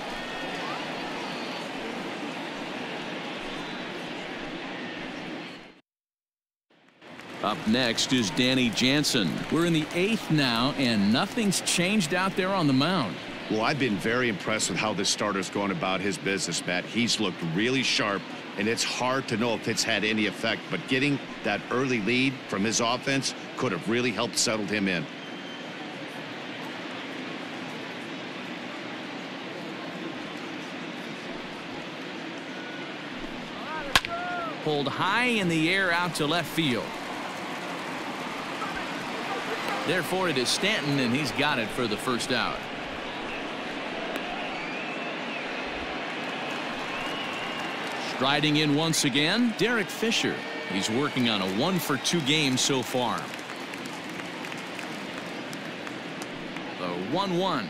Up next is Danny Jansen. We're in the 8th now, and nothing's changed out there on the mound. Well, I've been very impressed with how this starter's going about his business, Matt. He's looked really sharp, and it's hard to know if it's had any effect, but getting that early lead from his offense could have really helped settle him in. Pulled high in the air out to left field. Therefore, it is Stanton, and he's got it for the first out. Striding in once again, Derek Fisher. He's working on a 1 for 2 game so far. The 1-1.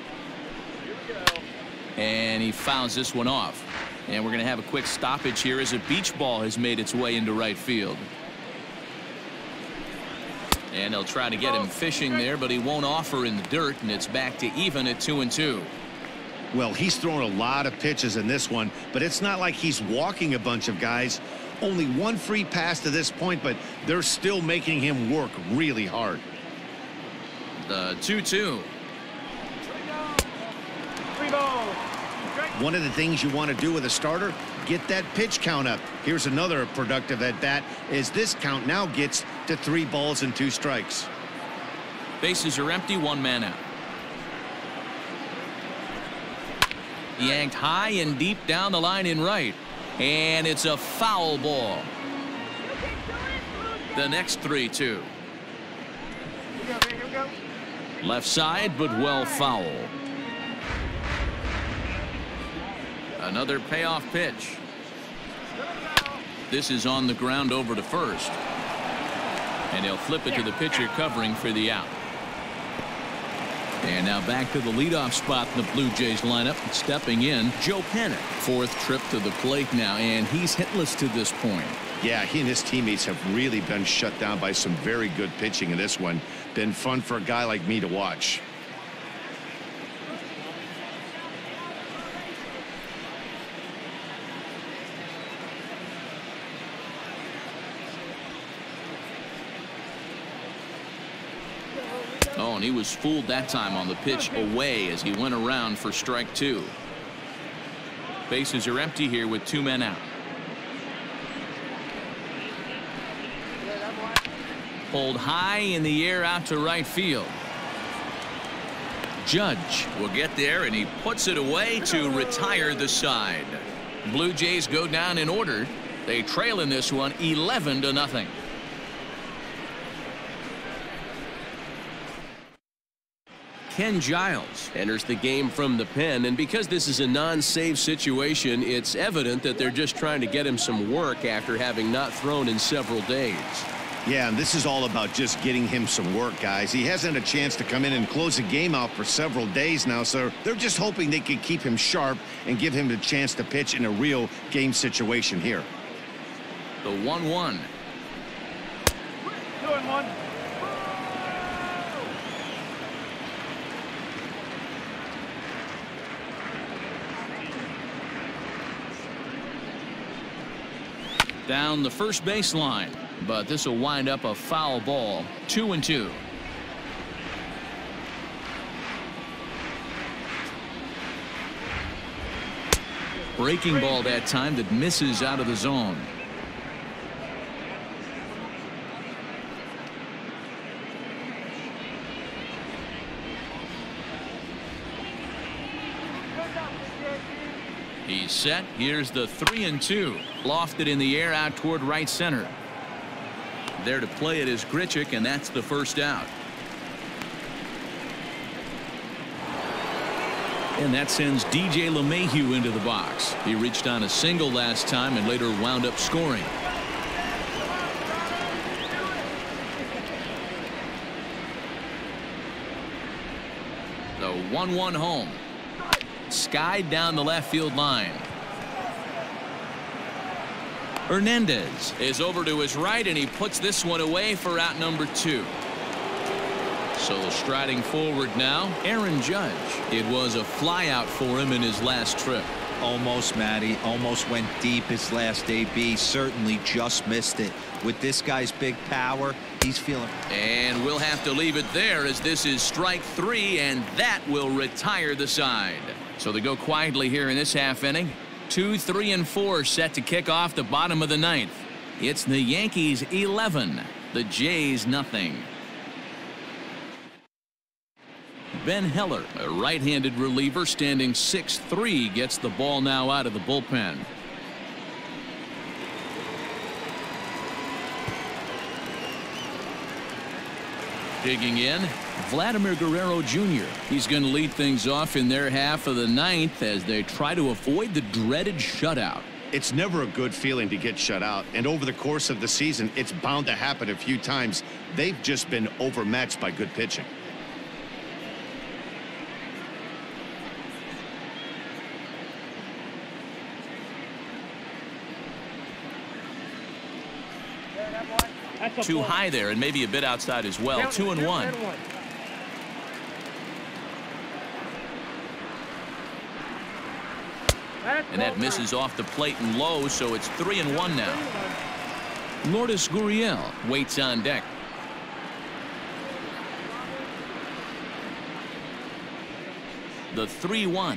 And he fouls this one off. And we're going to have a quick stoppage here as a beach ball has made its way into right field. And they'll try to get him fishing there, but he won't offer in the dirt, and it's back to even at 2-2. Well, he's thrown a lot of pitches in this one, but it's not like he's walking a bunch of guys. Only 1 free pass to this point, but they're still making him work really hard. The 2-2. One of the things you want to do with a starter, get that pitch count up. Here's another productive at bat as this count now gets to 3 balls and 2 strikes. Bases are empty, 1 man out. Yanked high and deep down the line in right, and it's a foul ball. The next 3-2. Left side, but well foul. Another payoff pitch. This is on the ground over to first, and he'll flip it to the pitcher covering for the out. And now back to the leadoff spot in the Blue Jays lineup. Stepping in, Joe Panik. 4th trip to the plate now, and he's hitless to this point. Yeah, he and his teammates have really been shut down by some very good pitching in this one. Been fun for a guy like me to watch. Oh, and he was fooled that time on the pitch away as he went around for strike 2. Bases are empty here with 2 men out. Pulled high in the air out to right field. Judge will get there, and he puts it away to retire the side. Blue Jays go down in order. They trail in this one 11-0. Ken Giles enters the game from the pen, and because this is a non-save situation, it's evident that they're just trying to get him some work after having not thrown in several days. Yeah, and this is all about just getting him some work, guys. He hasn't had a chance to come in and close the game out for several days now, so they're just hoping they can keep him sharp and give him the chance to pitch in a real game situation here. The 1-1. 2-1. Down the first baseline, but this will wind up a foul ball. 2-2. Breaking ball that time that misses out of the zone. He's set. Here's the 3-2. Lofted in the air out toward right center. There to play it is Grichuk, and that's the first out. And that sends DJ LeMahieu into the box. He reached on a single last time and later wound up scoring. The 1-1 home. Skied down the left field line. Hernandez is over to his right, and he puts this one away for out number 2. So striding forward now, Aaron Judge. It was a flyout for him in his last trip. Almost, Matty. Almost went deep his last AB. Certainly just missed it. With this guy's big power, he's feeling. And we'll have to leave it there as this is strike 3, and that will retire the side. So they go quietly here in this half inning. 2, 3, and 4 set to kick off the bottom of the 9th. It's the Yankees 11, the Jays nothing. Ben Heller, a right-handed reliever standing 6'3", gets the ball now out of the bullpen. Digging in, Vladimir Guerrero Jr. He's going to lead things off in their half of the 9th as they try to avoid the dreaded shutout. It's never a good feeling to get shut out, and over the course of the season, it's bound to happen a few times. They've just been overmatched by good pitching. Too high there and maybe a bit outside as well. 2-1. And that misses off the plate and low, so it's 3-1 now. Lourdes Gurriel waits on deck. The 3-1.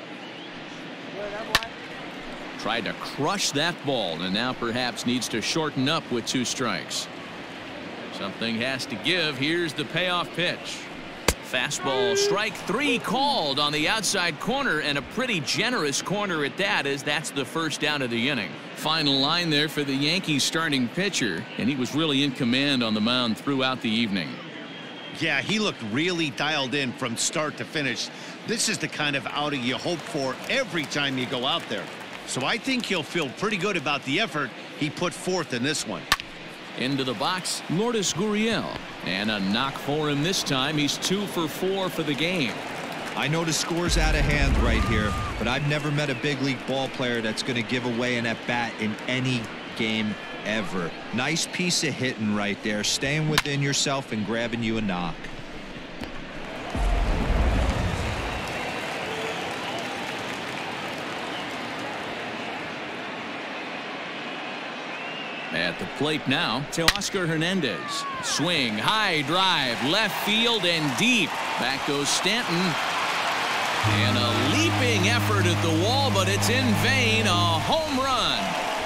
Tried to crush that ball and now perhaps needs to shorten up with 2 strikes. Something has to give. Here's the payoff pitch. Fastball, strike 3 called on the outside corner, and a pretty generous corner at that, as that's the first down of the inning. Final line there for the Yankees starting pitcher, and he was really in command on the mound throughout the evening. Yeah, he looked really dialed in from start to finish. This is the kind of outing you hope for every time you go out there. So I think he'll feel pretty good about the effort he put forth in this one. Into the box, Lourdes Gurriel, and a knock for him this time. He's 2 for 4 for the game. I know the score's out of hand right here, but I've never met a big league ball player that's going to give away an at-bat in any game ever. Nice piece of hitting right there, staying within yourself and grabbing you a knock. At the plate now, Teoscar Hernandez. Swing, high drive, left field and deep. Back goes Stanton. And a leaping effort at the wall, but it's in vain. A home run.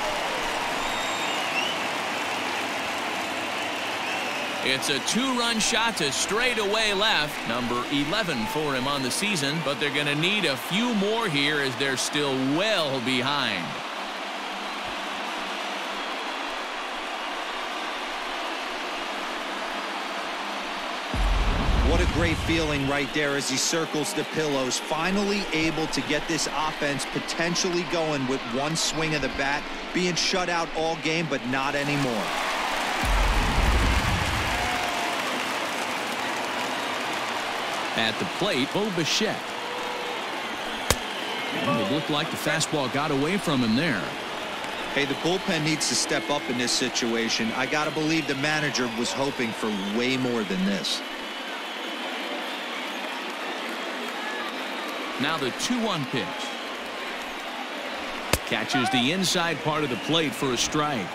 It's a two-run shot to straightaway left. Number 11 for him on the season, but they're going to need a few more here as they're still well behind. What a great feeling right there as he circles the pillows. Finally able to get this offense potentially going with one swing of the bat. Being shut out all game, but not anymore. At the plate, Bo Bichette. It looked like the fastball got away from him there. Hey, the bullpen needs to step up in this situation. I got to believe the manager was hoping for way more than this. Now the 2-1 pitch. Catches the inside part of the plate for a strike.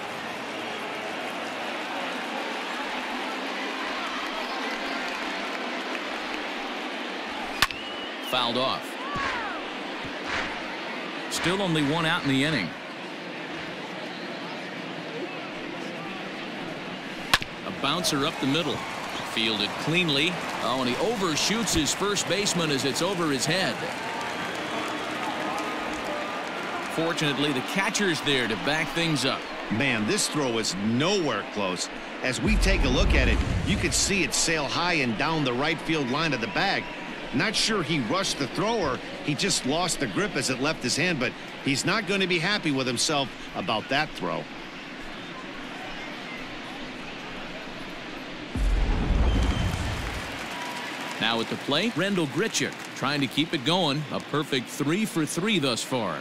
Fouled off. Still only one out in the inning. A bouncer up the middle. Fielded cleanly. Oh, and he overshoots his first baseman as it's over his head. Fortunately, the catcher's there to back things up. Man, this throw is nowhere close. As we take a look at it, you could see it sail high and down the right field line of the bag. Not sure he rushed the thrower. He just lost the grip as it left his hand, but he's not going to be happy with himself about that throw. Now at the plate, Randal Grichuk trying to keep it going. A perfect 3 for 3 thus far.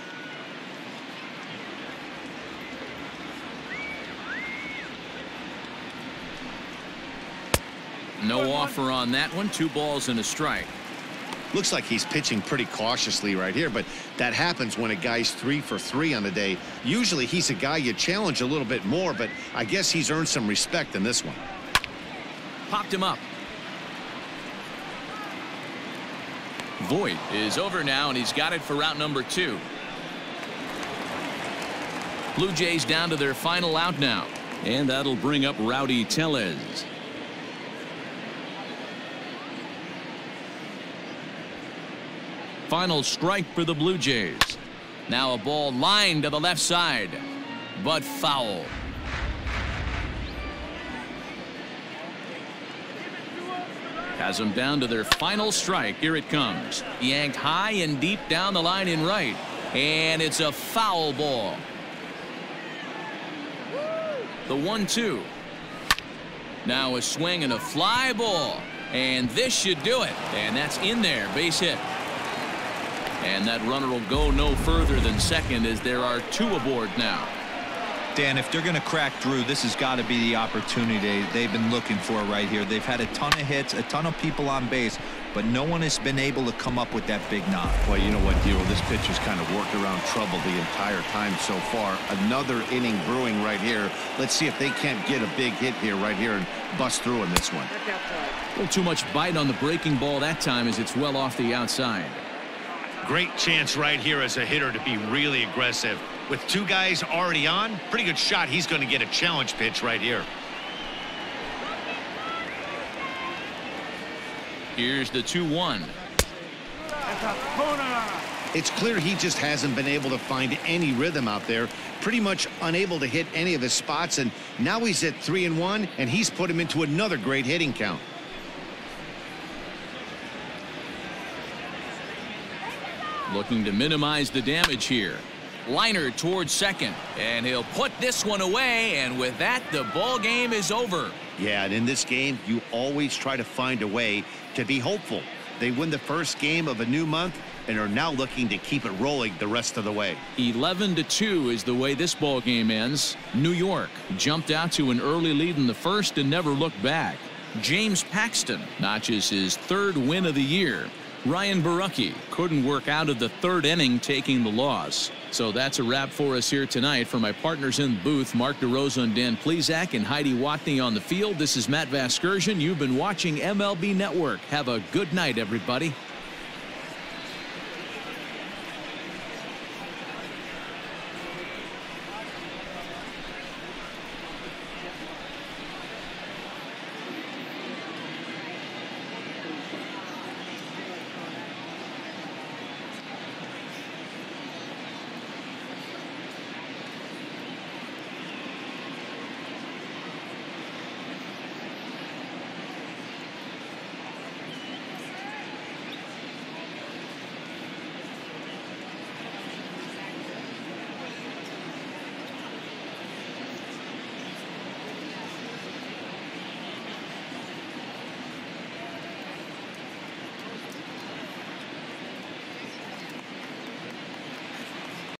No offer on that one. 2 balls and a strike. Looks like he's pitching pretty cautiously right here, but that happens when a guy's 3 for 3 on the day. Usually he's a guy you challenge a little bit more, but I guess he's earned some respect in this one. Popped him up. Voit is over now, and he's got it for out number 2. Blue Jays down to their final out now, and that'll bring up Rowdy Tellez. Final strike for the Blue Jays. Now a ball lined to the left side, but foul. Has them down to their final strike. Here it comes. Yanked high and deep down the line in right. And it's a foul ball. The 1-2. Now a swing and a fly ball. And this should do it. And that's in there. Base hit. And that runner will go no further than second as there are 2 aboard now. Dan, if they're going to crack Drew, this has got to be the opportunity they've been looking for right here. They've had a ton of hits, a ton of people on base, but no one has been able to come up with that big knock. Well, you know what, Dero, this pitcher's kind of worked around trouble the entire time so far. Another inning brewing right here. Let's see if they can't get a big hit here right here and bust through in this one. A little too much bite on the breaking ball that time as it's well off the outside. Great chance right here as a hitter to be really aggressive. With 2 guys already on, pretty good shot. He's going to get a challenge pitch right here. Here's the 2-1. It's clear he just hasn't been able to find any rhythm out there. Pretty much unable to hit any of his spots, and now he's at 3-1, and he's put him into another great hitting count. Looking to minimize the damage here. Liner towards second, and he'll put this one away, and with that, the ball game is over. Yeah, and in this game, you always try to find a way to be hopeful. They win the first game of a new month and are now looking to keep it rolling the rest of the way. 11-2 is the way this ball game ends. New York jumped out to an early lead in the first and never looked back. James Paxton notches his 3rd win of the year. Ryan Borucki couldn't work out of the third inning, taking the loss. So that's a wrap for us here tonight. For my partners in the booth, Mark DeRosa and Dan Plesac and Heidi Watney on the field, this is Matt Vasgersian. You've been watching MLB Network. Have a good night, everybody.